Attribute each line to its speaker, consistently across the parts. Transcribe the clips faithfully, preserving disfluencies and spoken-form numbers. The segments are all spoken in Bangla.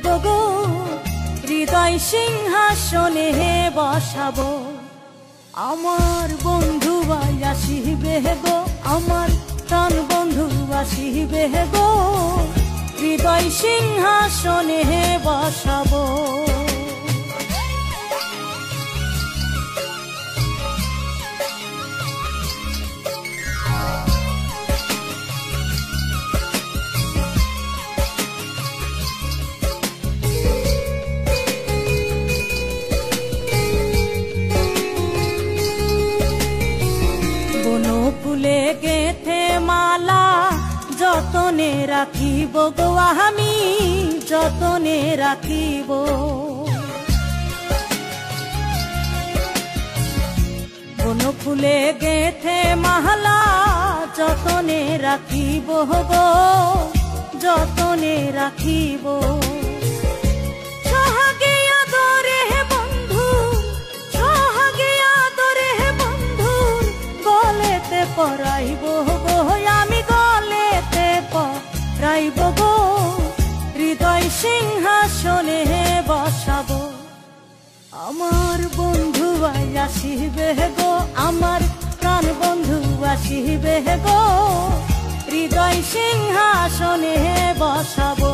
Speaker 1: দিব গো হৃদয় সিংহাসনে বসাবো। আমার বন্ধু আসিবে গো, আমার প্রাণ বন্ধু আসিবে গো হৃদয় সিংহাসনে বসাবো। ফুলে গেথে মালা যতনে রাখিব গো আমি যতনে রাখিব। বন ফুলে গেথে মালা যতনে রাখিব গো যতনে রাখিব। পরাইব গো আমি গলেতে পরাইব গো হৃদয় সিংহাসনে বসাবো। আমার বন্ধু আসিবে গো, আমার প্রাণ বন্ধু আসিবে গো হৃদয় সিংহাসনে বসাবো।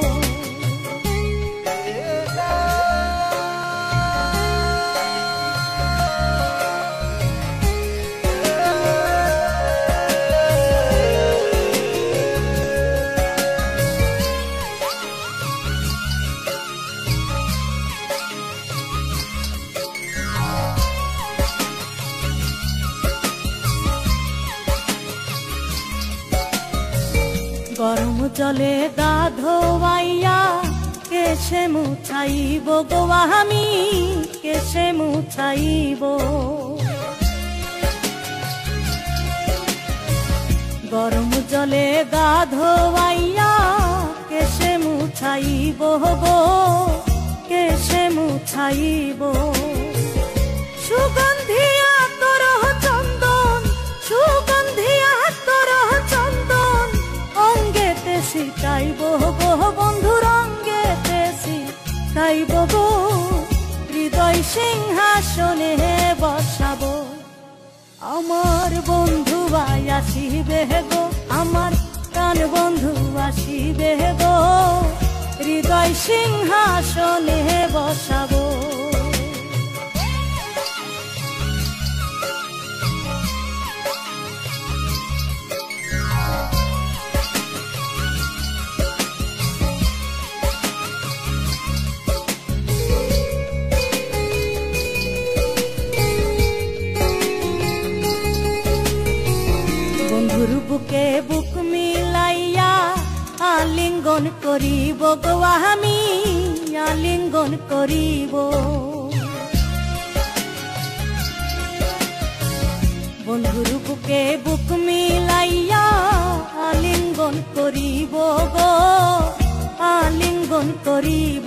Speaker 1: গরম জলে গা ধোয়াইয়া কেশে মুছাইব গো আমি কেশে মুছাইব। গরম জলে গা ধোয়াইয়া কেশে মুছাইব গো কেশে মুছাইব। সুগন্ধিয়া তোর চন্দন সুগন্ধিয়া তোর চন্দন অঙ্গেতে সিটাইব গো বন্ধুর অঙ্গেতে সিটাইব গো হৃদয় সিংহাসনে বসাবো। আমার বন্ধু আসিবে গো, আমার প্রাণ বন্ধু আসিবে গো হৃদয় সিংহাসনে বসাবো। বন্ধুর বুকে বুক মিলাইয়া আলিঙ্গন করিব গো আমি আলিঙ্গন করিব। বন্ধুর বুকে বুক মিলাইয়া আলিঙ্গন করিব গো আলিঙ্গন করিব।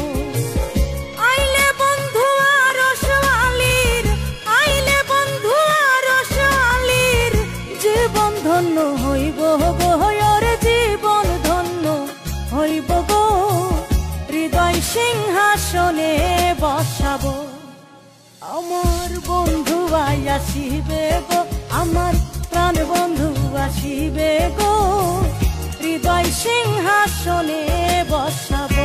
Speaker 1: ধন্য হইব গো ওরে জীবন ধন্য হইব গো হৃদয় সিংহাসনে বসাবো। আমার বন্ধু আসিবে গো, আমার প্রাণ বন্ধু আসিবে গো হৃদয় সিংহাসনে বসাবো।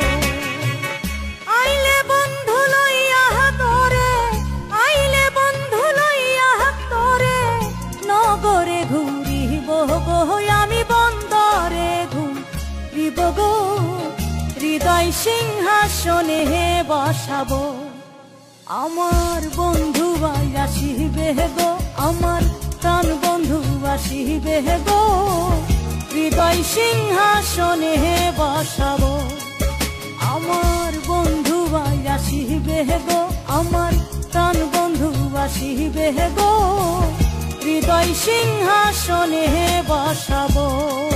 Speaker 1: আইলে বন্ধু লইয়া তোরে আইলে বন্ধু লইয়া তোরে নগরে ঘুরিব গো আমি বন্দরে ঘুরিব গো হৃদয় সিংহাসনে বসাবো। আমার বন্ধু আসিবে গো, আমার প্রাণ বন্ধু আসিবে গো হৃদয় সিংহাসনে বসাবো। আমার বন্ধু আসিবে গো, আমার প্রাণ বন্ধু আসিবে গো হৃদয় সিংহাসনে বসাবো।